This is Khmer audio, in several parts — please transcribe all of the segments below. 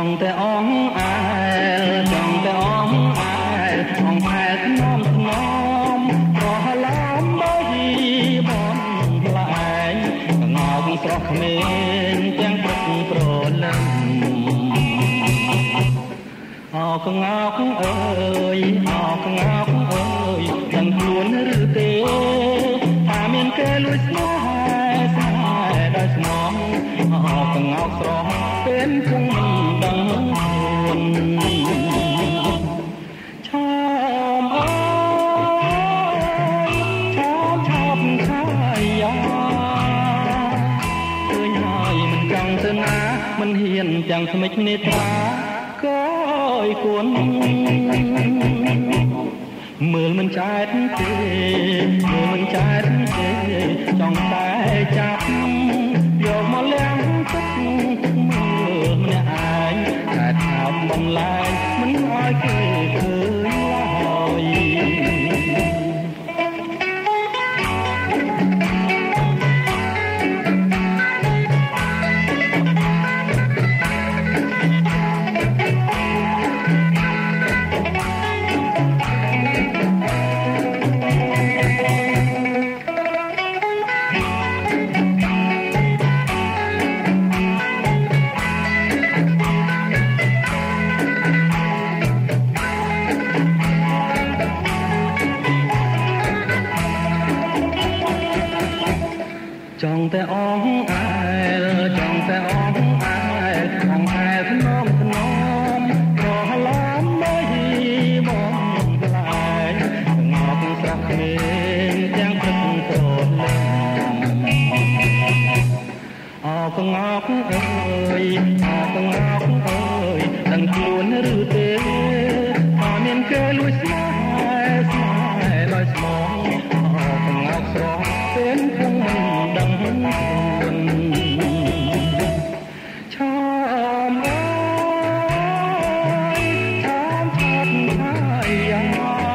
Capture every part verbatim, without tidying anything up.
ង់តែអងអែលចង់តែអងអែលអងអែលថ្នមថ្នមក៏ហឡំបីបងផ្លែងកងោកស្រស់ក្មេងទាំងព្រឹកប្រលឹមអោកងោកអើយអោកងោកអើយដឹងខ្លួនឬទេថាមានគេលួចស្នេហ៍ស្នេហ៍ដោយស្មងអោកងោកស្រស់เป็นคงមិនដឹងខ្លួនឆោមអើយឆោមឆោមឆាយាឃើញហើយមិនចង់ទៅណាមិនហ៊ានទាំងស្មិចនេត្រាក៏យគួនមើលមិនចែកទេមើលមិនចែកទេចង់តែចាប់យកមកលៀងទឹកមើលម្នាក់ឯងតែថាបំលែងមិនឲ្យគេឃើញឡើយចង់តែអងអែលចង់តែអងអែលអងអែលថ្នមថ្នមក៏ហឡំបីបងផ្លែងងោកស្រស់ក្មេងទាំងព្រឹកប្រលឹមអោកងោកអើយអោកងោកអើយដឹងខ្លួនឬទេថាមានគេលួចស្នេហ៍ស្នេហ៍ដោយស្មងអោកងោកស្រស់เป็นคงមិនដឹងខ្លួនឆោមអើយឆោមឆោមឆាយា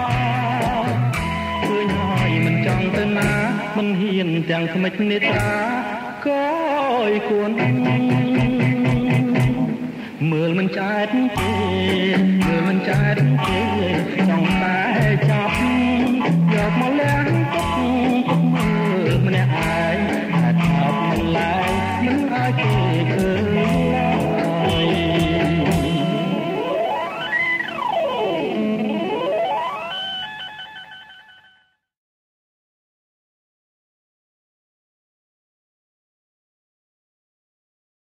ឃើញហើយមិនចង់ទៅណាមិនហ៊ានទាំងស្មិចនេត្រាក៏យគួនមើលមិនចែកទេមើលមិនចែកទេ